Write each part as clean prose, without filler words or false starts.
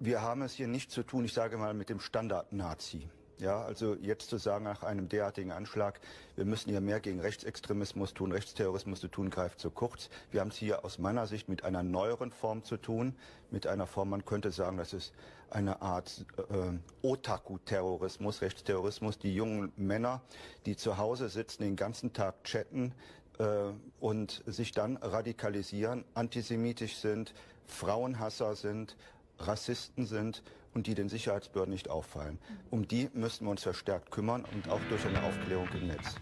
Wir haben es hier nicht zu tun, ich sage mal, mit dem Standard-Nazi. Ja, also jetzt zu sagen, nach einem derartigen Anschlag, wir müssen hier mehr gegen Rechtsextremismus tun, Rechtsterrorismus zu tun, greift zu kurz. Wir haben es hier aus meiner Sicht mit einer neueren Form zu tun, mit einer Form, man könnte sagen, das ist eine Art Otaku-Terrorismus, Rechtsterrorismus, die jungen Männer, die zu Hause sitzen, den ganzen Tag chatten und sich dann radikalisieren, antisemitisch sind, Frauenhasser sind, Rassisten sind und die den Sicherheitsbehörden nicht auffallen. Um die müssen wir uns verstärkt kümmern und auch durch eine Aufklärung im Netz.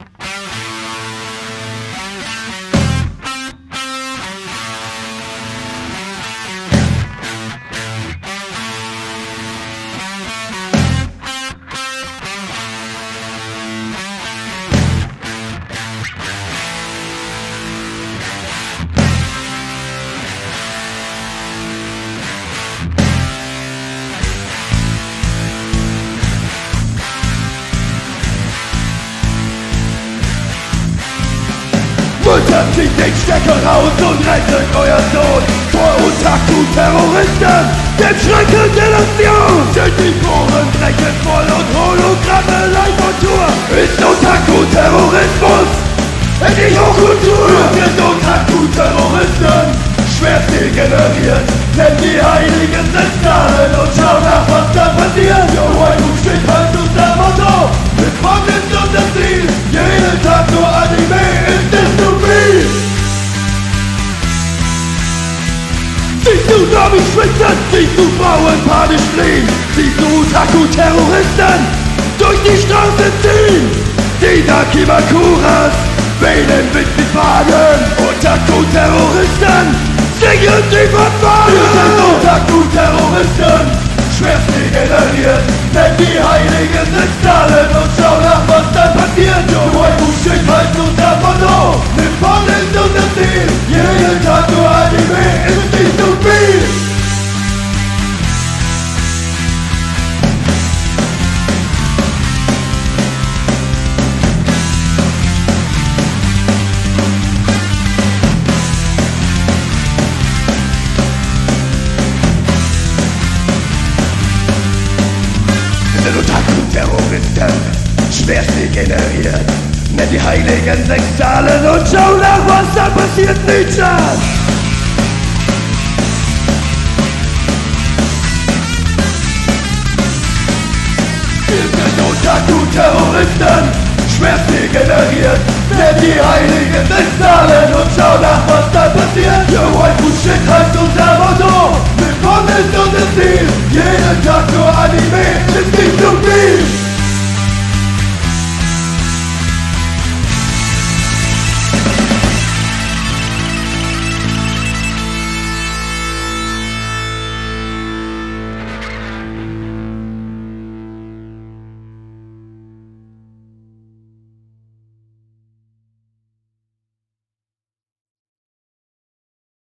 Mutter, zieht den Stecker raus und rettet euer Sohn vor Otaku-Terroristen, dem Schrecken der Nation. Sind die Foren brechen voll und Hologramme live on Tour. Ist Otaku-Terrorismus endlich Hochkultur? Sind Otaku-Terroristen schwerst degeneriert, denn die Heiligen sind Zahlen und schau nach, was da passiert. Yo, Waifu steht halt unser Motto, mit Fronten und das Ziel, jeden Tag nur Anime, ist es zu viel. Siehst du Zombies schwitzen, siehst du Frauen panisch fliehen, siehst du Otaku-Terroristen durch die Straße ziehen. Die Dakimakuras wählen mit den Fahnen, Otaku-Terroristen singen die Fanfaren. Wir sind Otaku-Terroristen, schwerst degeneriert, denn die Heiligen sind Zahlen und schau nach, was dann passiert. Yo, Waifu steht halt unser Motto, nimm von ist unser Ziel, jeden Tag nur Anime, ist nicht zu viel. Otaku-Terroristen, schwerst degeneriert, nenn die Heiligen sechs Zahlen und schau nach, was da passiert, Nietzsche! Wir sind Otaku-Terroristen, schwerst degeneriert, nenn die Heiligen sechs Zahlen und schau nach, was da passiert! Yo, Waifu steht halt unser Motto, willkommen ist unser Ziel.